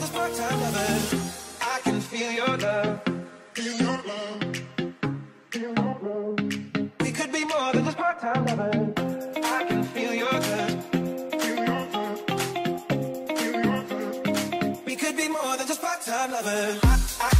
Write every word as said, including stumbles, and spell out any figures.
just part-time lovers. I can feel your love. Feel your love. Feel your love. We could be more than just part-time lovers. I can feel your love. Feel your love. Feel your love. We could be more than just part-time lovers. I, I